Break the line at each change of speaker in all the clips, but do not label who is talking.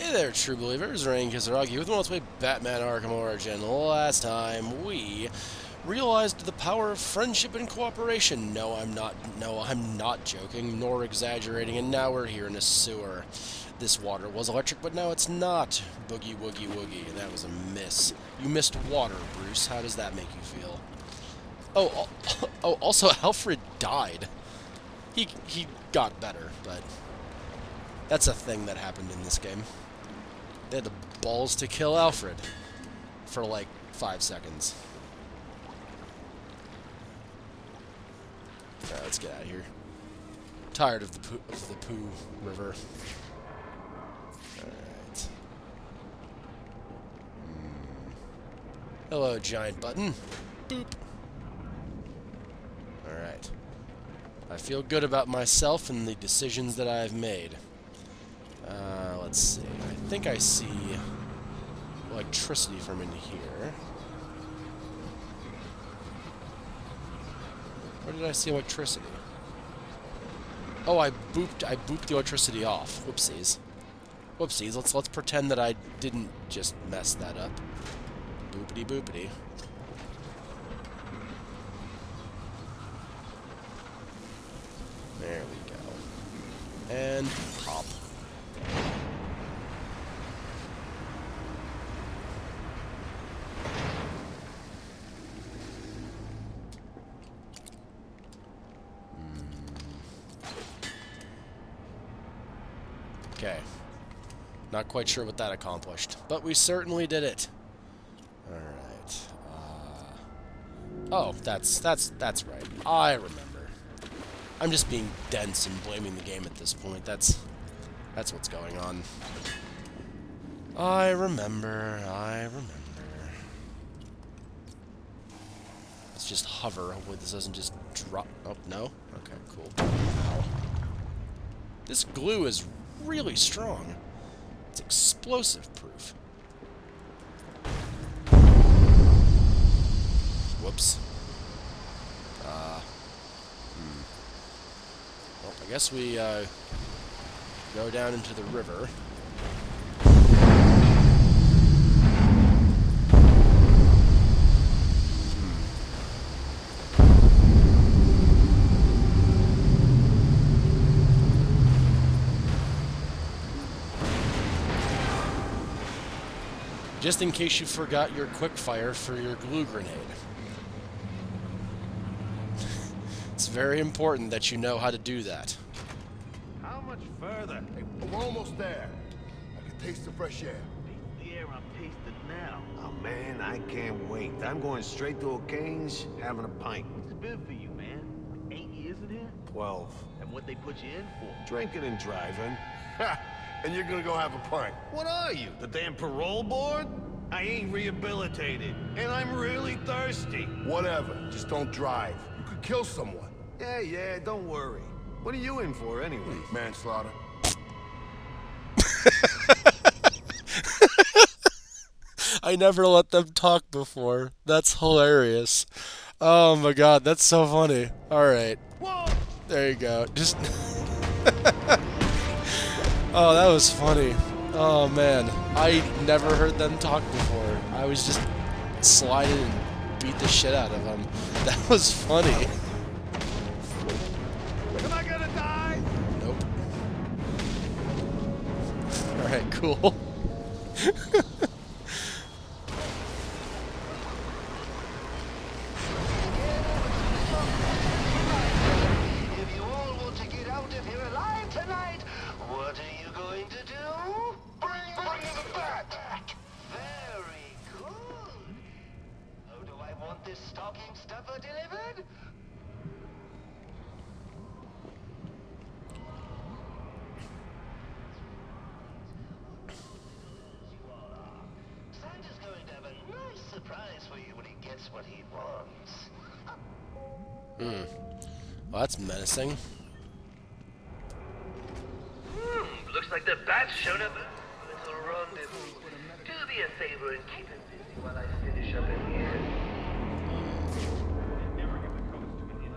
Hey there, true believers. Rain Kisaragi with Let's Play Batman Arkham Origin. Last time we realized the power of friendship and cooperation. No, I'm not joking, nor exaggerating, and now we're here in a sewer. This water was electric, but now it's not. Boogie woogie woogie. That was a miss. You missed water, Bruce. How does that make you feel? Oh, also, Alfred died. He got better, but that's a thing that happened in this game. They had the balls to kill Alfred for like 5 seconds. Alright, let's get out of here. Tired of the poo river. Alright. Hello, giant button. Boop. Alright. I feel good about myself and the decisions that I've made. Let's see. I think I see electricity from in here. Where did I see electricity? Oh, I booped the electricity off. Whoopsies. Whoopsies. Let's pretend that I didn't just mess that up. Boopity boopity. There we go. And pop. Okay. Not quite sure what that accomplished, but we certainly did it. Alright. Oh, that's right. I remember. I'm just being dense and blaming the game at this point. That's what's going on. I remember. Let's just hover. Hopefully this doesn't just drop. Oh, no? Okay, cool. Ow. This glue is really strong. It's explosive proof. Whoops. Well, I guess we go down into the river. Just in case you forgot your quickfire for your glue grenade. It's very important that you know how to do that.
How much further?
Hey, we're almost there. I can taste the fresh air.
The air I'm tasting now. Oh man, I can't wait. I'm going straight to O'Kane's, having a pint. It's been for you, man. Like 8 years in here? 12. And what they put you in for? Drinking and driving.
Ha! And you're gonna go have a pint.
What are you, the damn parole board? I ain't rehabilitated, and I'm really thirsty.
Whatever. Just don't drive. You could kill someone.
Yeah, don't worry. What are you in for, anyway?
Manslaughter.
I never let them talk before. That's hilarious. Oh my god, that's so funny. Alright. There you go. Just... Oh, that was funny. Oh man, I never heard them talk before. I was just sliding and beat the shit out of them. That was funny.
Am I gonna die?
Nope. Alright, cool.
If you all want to get out of here alive tonight, what are you going to do? Bring the bat! Very good. How do I want this stocking stuffer delivered? Santa's going to have a nice surprise for you when he gets what he wants.
Well, that's menacing.
Looks like the bats showed up. Little rendezvous. Do me a favor and keep him busy while I finish up in here.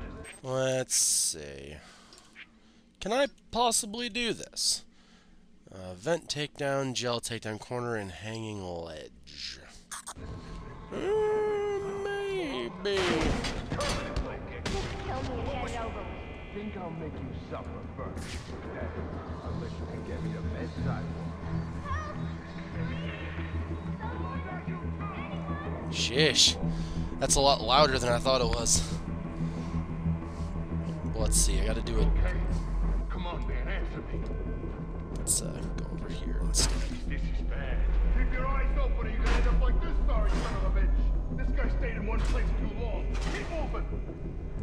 Let's see. Can I possibly do this? Vent takedown, gel takedown corner, and hanging ledge. Maybe.
Think I'll make you suffer first. Unless you can get me a bedside.
Shish. That's a lot louder than I thought it was. Well, let's see, I gotta do it.
Okay. Come on, man, answer me.
Let's go over here instead.
This is bad. Keep your eyes open or you're gonna end up like this, sorry son of a bitch. This guy stayed in one place too long. Keep moving.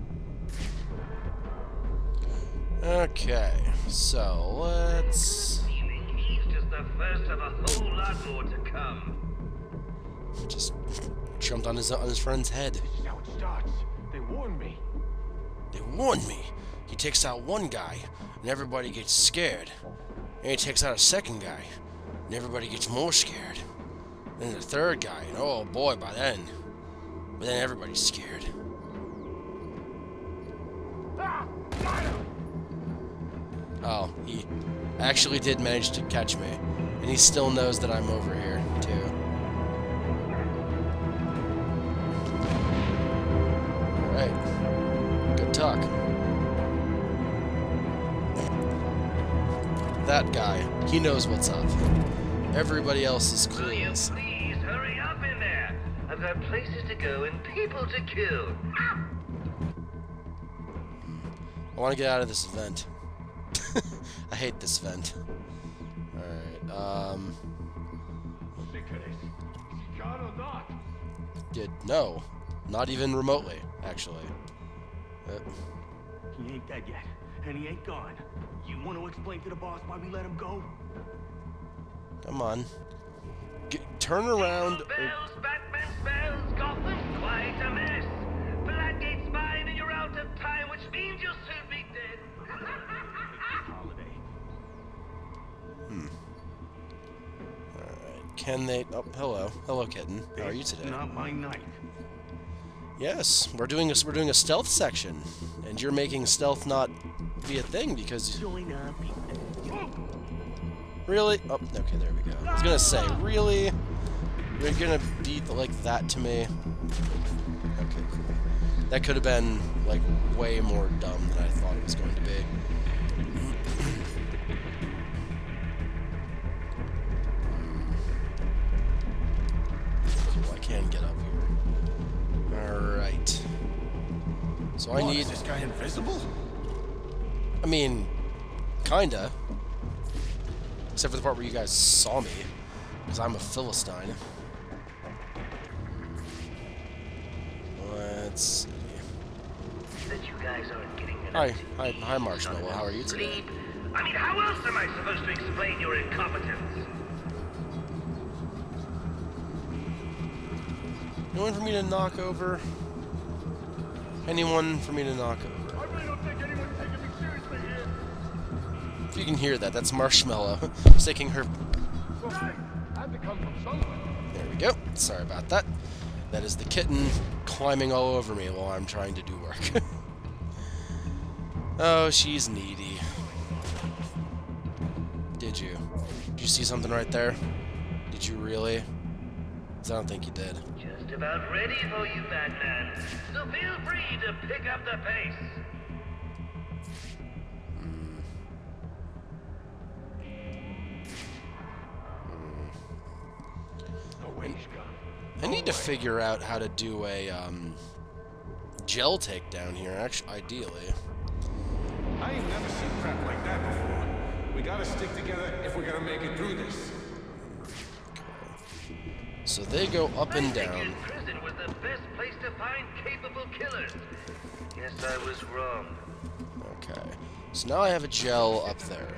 Okay, so let's
Feeling he's just the first of a whole lot more to come.
just jumped on his friend's head.
This is how it starts. They warned me.
They warned me. He takes out one guy, and everybody gets scared. And he takes out a second guy, and everybody gets more scared. Then the third guy, and oh boy, by then. But then everybody's scared.
Ah! Got him!
Oh, he actually did manage to catch me. And he still knows that I'm over here, too. Alright. Good talk. That guy, he knows what's up. Everybody else is
Will you
clueless.
please hurry up in there? I've got places to go and people to kill.
I want to get out of this vent. I hate this vent. Alright,
Sick of this. John or not?
no. Not even remotely, actually.
He ain't dead yet, and he ain't gone. You want to explain to the boss why we let him go?
Come on. Turn around.
Jingle bells, Batman spells, Gotham's quite a mess. Blackgate's mine and you're out of time, which means you'll soon be dead.
Holiday.
Alright, can they... Oh, hello. Hello, kitten. How are you
This is
today?
not my night.
Yes, we're doing a stealth section. And you're making stealth not be a thing because...
Join up.
Really? Oh, okay, there we go. I was gonna say, really? You're gonna be like that to me? Okay, cool. That could have been, like, way more dumb than I thought it was going to be. Cool, I can get up here. Alright. So I need...
Is this guy invisible?
I mean, kinda. Except for the part where you guys saw me, because I'm a Philistine. Let's see.
That you guys aren't getting
Hi, Marshmallow. How are you today?
sleep. I mean, how else am I supposed to explain your incompetence?
No one for me to knock over? Anyone for me to knock over?
I really don't think anyone's taking me seriously here.
If you can hear that, that's Marshmallow sticking her...
Right. Had to come from somewhere.
There we go. Sorry about that. That is the kitten climbing all over me while I'm trying to do work. Oh, she's needy. Did you? Did you see something right there? Did you really? 'Cause I don't think you did.
Just about ready for you, Batman. So feel free to pick up the pace.
No way he's gone.
I need to figure out how to do a gel takedown here, actually, ideally.
I ain't never seen crap like that before. We gotta stick together if we're gonna make it through this.
So they go up and
I
down.
figured prison was the best place to find capable killers. Guess I was wrong.
Okay. So now I have a gel up there.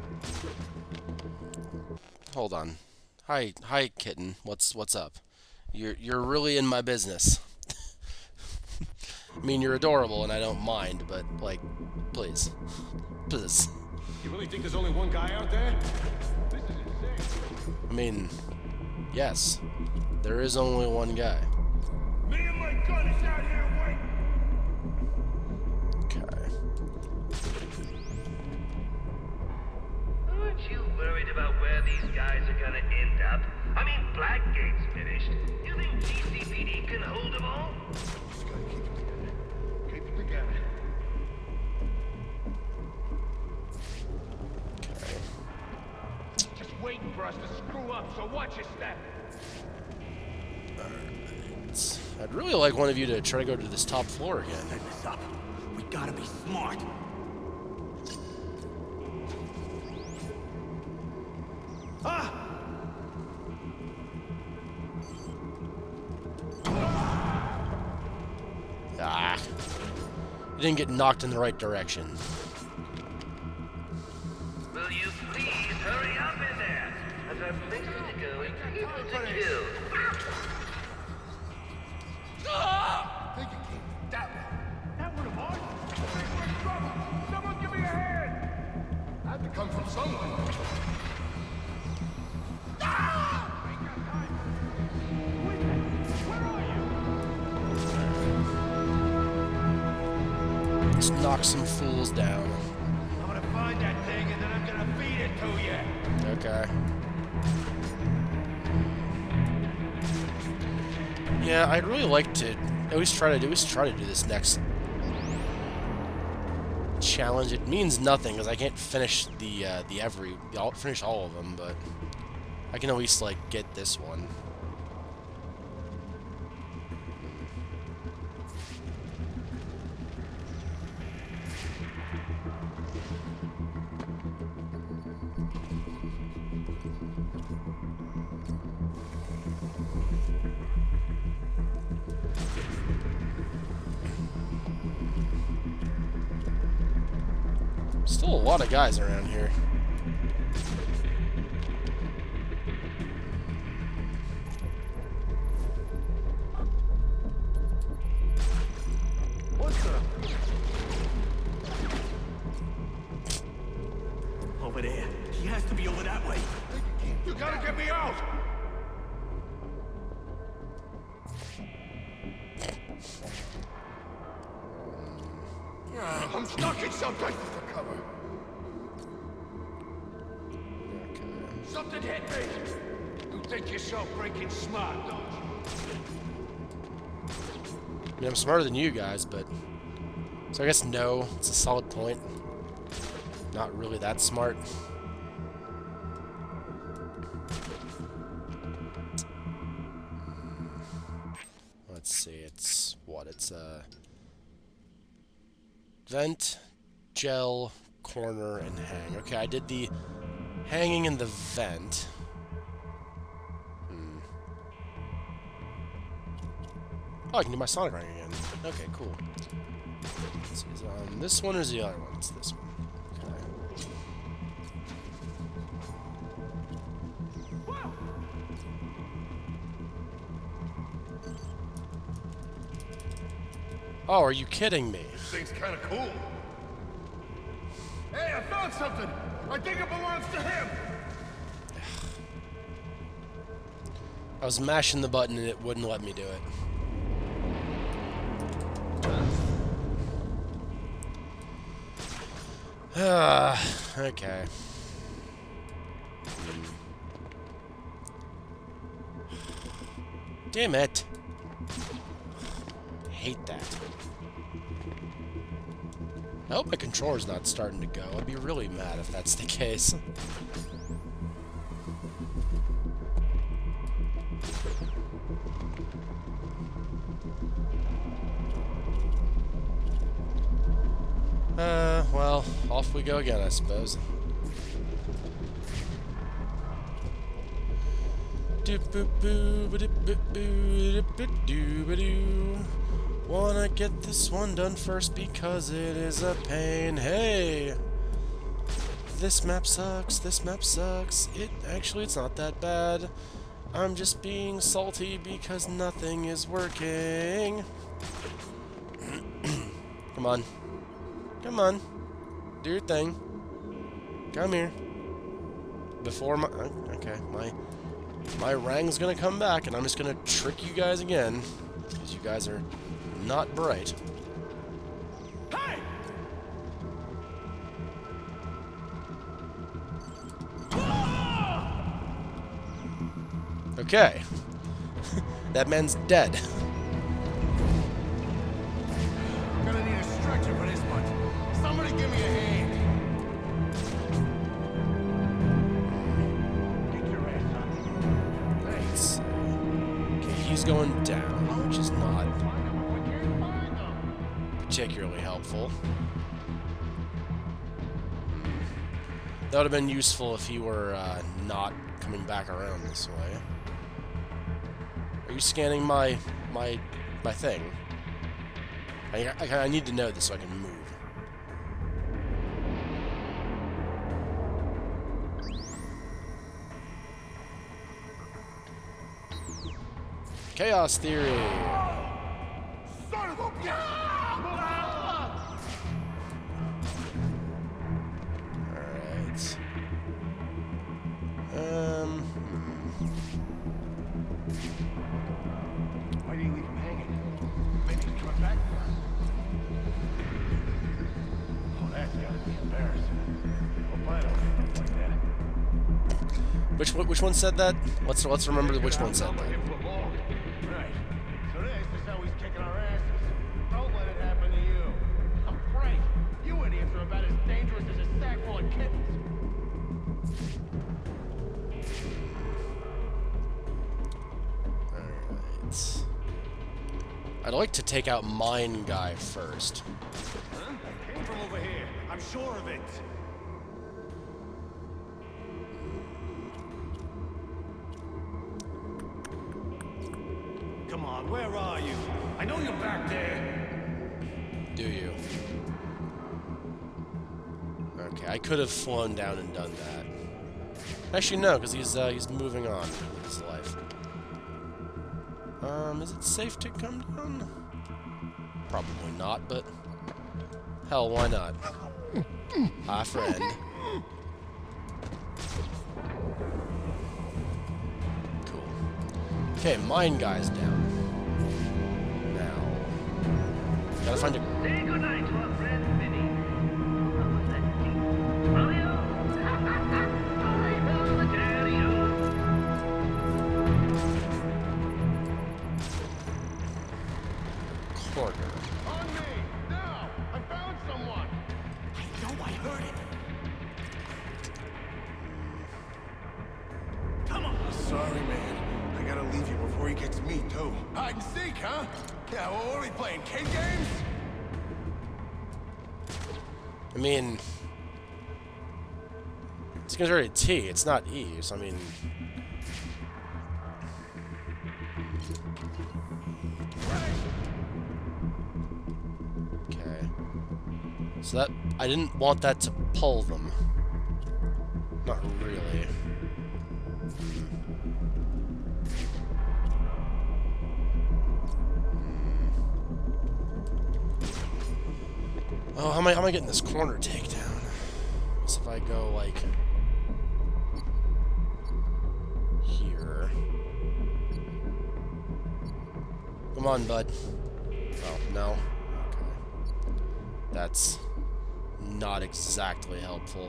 Hold on. Hi, kitten. What's up? You're really in my business. I mean, you're adorable and I don't mind, but like, please, please.
You really think there's only one guy out there? This is insane.
I mean, yes, there is only one guy.
Me and my gun is out here waiting.
Okay.
Aren't you worried about up. I mean, Blackgate's finished. You think GCPD can hold them all?
Just gotta keep it together. Keep it together. Just waiting for us to screw up, so watch your step.
I'd really like one of you to try to go to this top floor again.
Set this up. We gotta be smart. Ah!
Ah. You didn't get knocked in the right direction.
Will you please hurry up in there? As our places to go and people to kill.
I think it came that way. That would have won. I think we're in trouble. Someone give me a hand. Had to come from somewhere. Ah! Ain't got time. Where are you?
Let's knock some fools down.
I'm gonna find that thing and then I'm gonna feed it to you.
Okay. Yeah, I'd really like to always try to do this next challenge. It means nothing because I can't finish I'll finish all of them, but I can at least like get this one. Still a lot of guys around here.
What's the...
Over there. He has to be over that way.
You gotta get me out! I'm stuck in something! For cover.
Okay.
Something hit me! You think yourself freaking smart, don't you?
I mean, I'm smarter than you guys, but... So I guess no, it's a solid point. Not really that smart. Let's see, it's... what? It's, vent, gel, corner, and hang. Okay, I did the hanging in the vent. Oh, I can do my Sonic Ring again. Okay, cool. Let's see, is it on this one or is the other one? It's this one. Okay. Oh, are you kidding me?
This thing's kinda cool. Hey, I found something! I think it belongs to him!
I was mashing the button and it wouldn't let me do it. Okay. Damn it. I hate that. I hope my controller's not starting to go. I'd be really mad if that's the case. Well, off we go again, I suppose. Wanna get this one done first because it is a pain. Hey! This map sucks, this map sucks. It's not that bad. I'm just being salty because nothing is working. Come on. Come on. Do your thing. Come here. Before my... Okay, my Rang's gonna come back, and I'm just gonna trick you guys again. Because you guys are not bright.
Hey!
Okay. That man's dead.
I'm gonna need a stretcher for this one. Somebody give me a hand. Get your ass up.
Let's see. Okay, he's going down, which is not particularly helpful. That would have been useful if he were not coming back around this way. Are you scanning my thing? I need to know this so I can move. Chaos Theory.
Son of a bitch!
Alright.
Why do you leave him hanging? Maybe he's coming back for us. Oh, that's gotta be embarrassing. Hope I don't end up like that.
Which one said that? Let's remember which one said that.
Right. So this is how he's kicking our asses. Don't let it happen to you. I'm Frank. You idiots are about as dangerous as a sack full of kittens.
Alright. I'd like to take out Mine Guy first.
Huh? I came from over here. I'm sure of it. Come on, where are you? I know you're back there.
Do you? Okay, I could have flown down and done that. Actually, no, because he's moving on with his life. Is it safe to come down? Probably not, but hell, why not? Hi, friend. Cool. Okay, Mine Guy's down. Now, gotta find a.
Say goodnight to our friend Vinny. What was that? Mario? Cheerio.
Corner.
On me! Now! I found someone! I know I heard it! Come on! Sorry, man. I gotta leave you before he gets me, too. Hide and seek, huh? Yeah, well, what are we playing? Kid games?
I mean, it's considered a T, it's not E, so I mean... Okay. So that... I didn't want that to pull them. Not really. Oh, how am I getting this corner takedown? So if I go, like... here... Come on, bud. Oh, no? Okay. That's... not exactly helpful.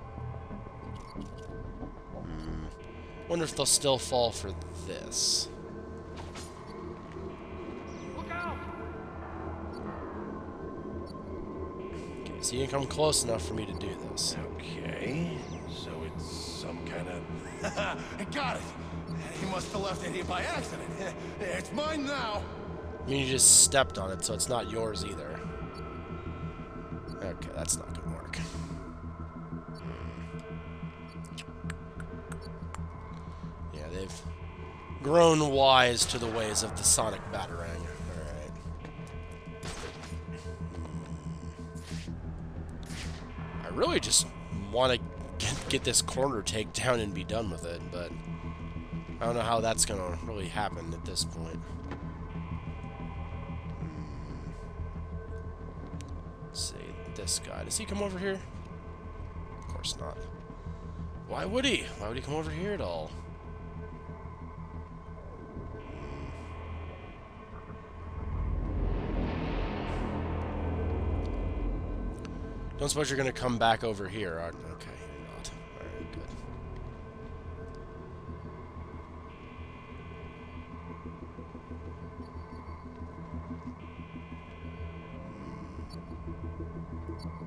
Wonder if they'll still fall for this.
Look out!
Okay, so you can come close enough for me to do this.
Okay, so it's some kind of... I got it! He must have left it here by accident. It's mine now!
I mean, you just stepped on it, so it's not yours either. Okay, that's not gonna work. Yeah, they've grown wise to the ways of the Sonic Batarang. Alright. I really just want to get this corner takedown and be done with it, but I don't know how that's gonna really happen at this point. Let's see, this guy. Does he come over here? Of course not. Why would he? Why would he come over here at all? Don't suppose you're gonna come back over here, aren't you? Okay, you're not. Alright, good.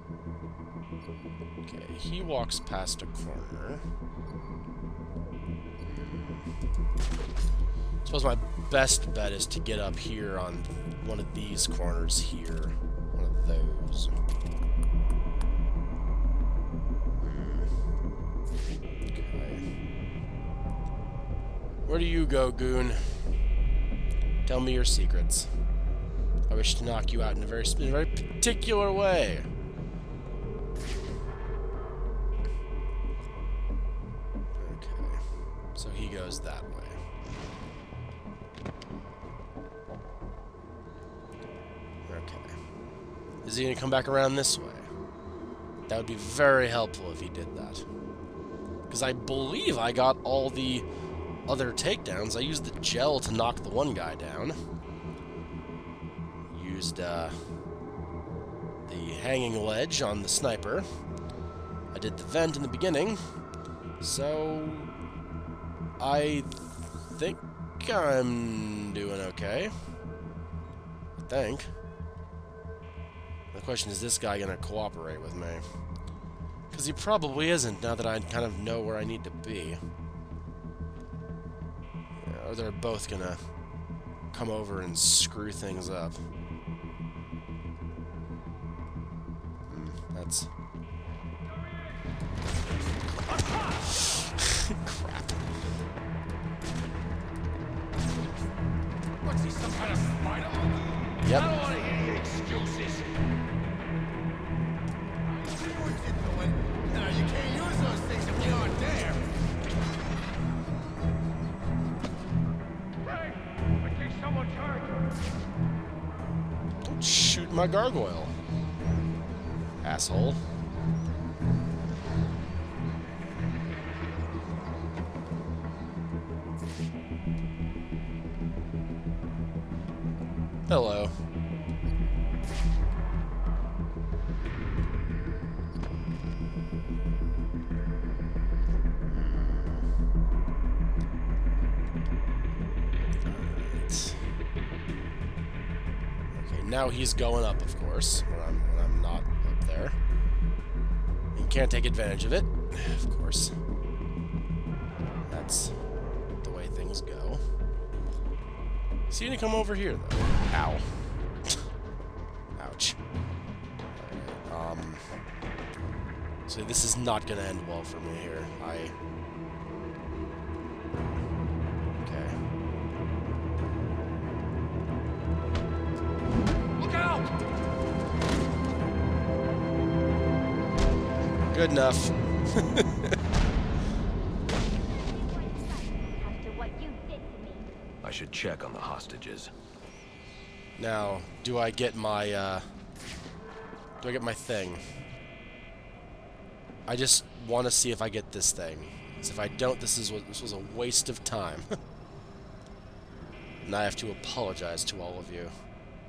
Okay, he walks past a corner. I suppose my best bet is to get up here on one of these corners here. One of those. Okay. Where do you go, goon? Tell me your secrets. I wish to knock you out in a very particular way. Okay. So he goes that way. Okay. Is he going to come back around this way? That would be very helpful if he did that. Because I believe I got all the other takedowns. I used the gel to knock the one guy down. Used the hanging ledge on the sniper. I did the vent in the beginning. So I think I'm doing okay. I think. The question is, this guy gonna cooperate with me? Because he probably isn't, now that I kind of know where I need to be. Yeah, or they're both gonna come over and screw things up. That's... crap.
What's he, some kind of spider monkey?
Yep.
I don't want to hear your excuses. You see what you're doing? You know, you can't use those things if you aren't there. Hey, I think someone's hurt.
Don't shoot my gargoyle. Asshole. Hello. Okay, now he's going up, of course, when I'm not up there. You can't take advantage of it, of course. That's the way things go. Is he gonna come over here, though? Ow. Ouch. Alright, so this is not gonna end well for me here. Okay.
Look out!
Good enough.
I should check on the hostages.
Now, do I get my thing? I just want to see if I get this thing. Because if I don't, this was a waste of time. And I have to apologize to all of you.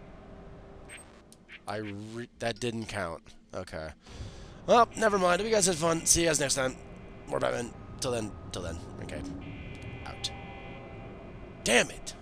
That didn't count. Okay. Well, never mind. Hope you guys had fun. See you guys next time. More Batman. Till then. Okay. Out. Damn it!